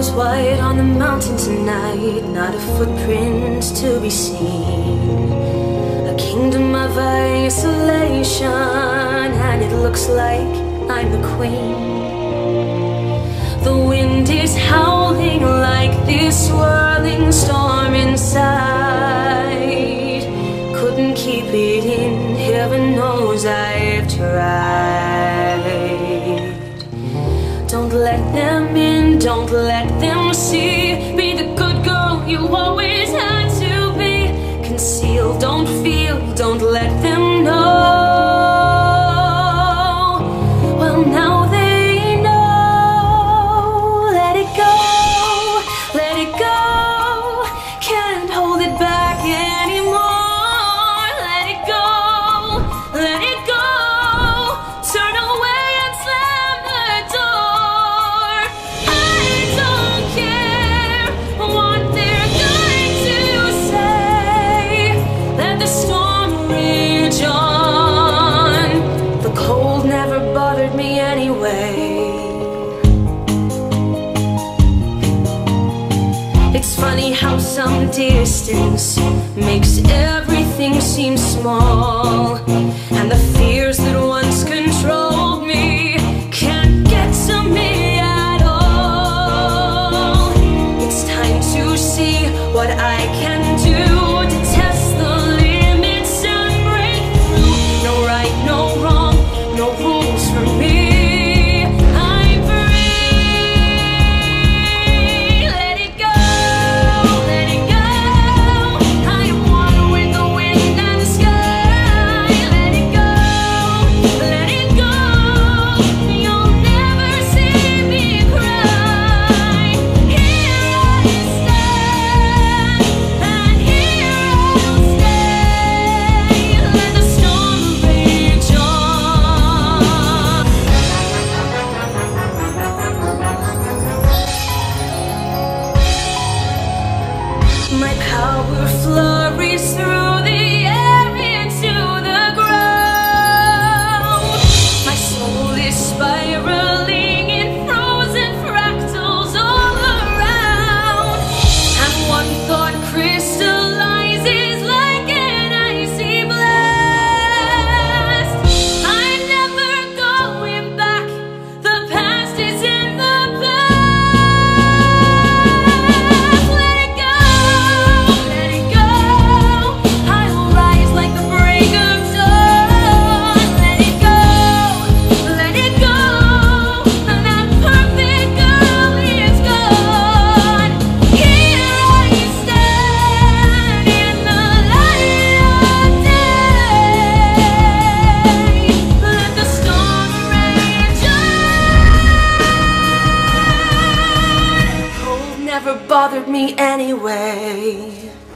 goes white on the mountain tonight, not a footprint to be seen. A kingdom of isolation, and it looks like I'm the queen. The wind is howling like this swirling storm inside. Couldn't keep it in, heaven knows I've tried. Don't let them in, don't let them see. Be the good girl you always had to be. Conceal, don't feel, don't let them know. Well, now they know. Let it go, let it go. Can't hold it back anymore. Let it go, let it go. Turn away and slam the door. I don't care what they're going to say. Let the storm rage on. The cold never bothered me anyway. It's funny how some distance makes everything seem small, and the fears that once controlled me can't get to me at all. It's time to see what I can do to test the limits and break through. No right, no wrong, no rules for me. I'm free. Let it go, let it go. I am one with the wind and the sky. Let it go, let it go. You'll never see me cry. Here I stand, and here I'll stay. Let the storm rage on. My power flurries through the air into the ground. My soul is spiraling in frozen fractals all around. And one thought crystallizes like an icy blast. I'm never going back. The past is in the past. Let it go, let it go. I'll rise like the break of dawn. Let it go, let it go. That perfect girl is gone. Here I stand in the light of day. Let the storm rage on. Cold never bothered me anyway.